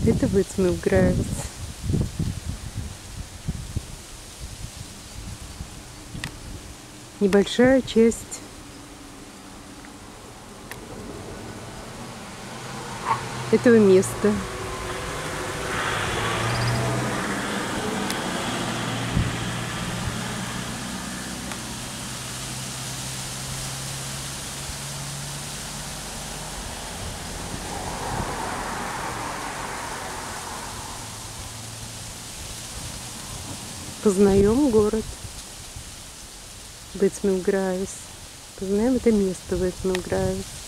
Это Вицмилграйс. Небольшая часть этого места. Познаем город Вицмилграйс. Познаем это место Вицмилграйс.